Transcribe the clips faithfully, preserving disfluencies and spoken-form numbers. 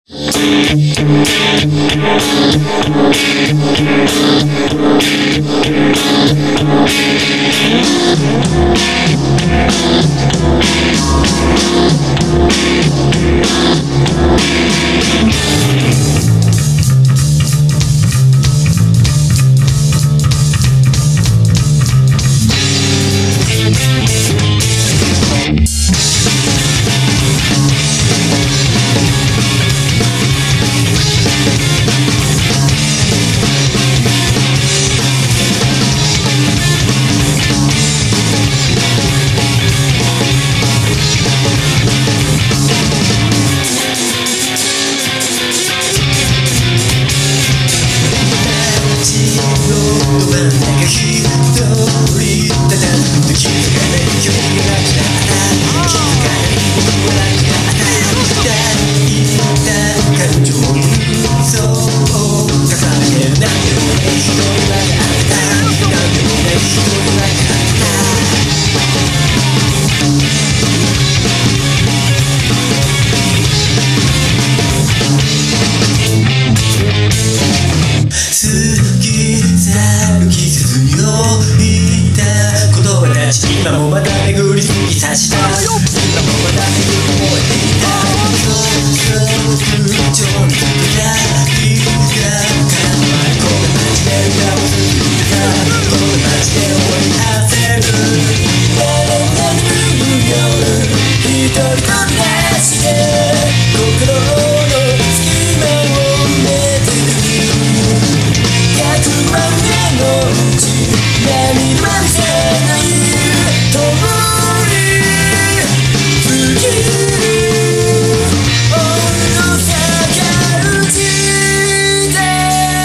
今もまだ巡り過ぎさした今もまだ巡り燃えていたそうそう空調にくらいが絡まりこの街で歌を作ってたこの街で思い出せる誰もが眠る夜一人飛び出して心の隙間を埋めてる百万年のうち何も見せない共に過ぎる温度下がる時代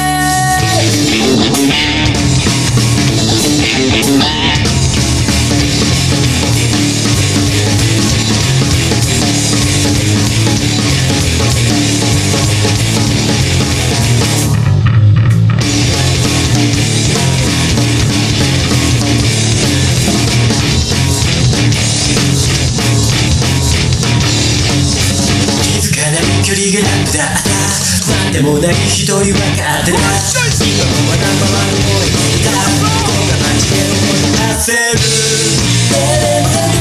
距離が楽だったなんでもない一人分かってた今もまだまま動いていたこんな街で思い出せる誰もが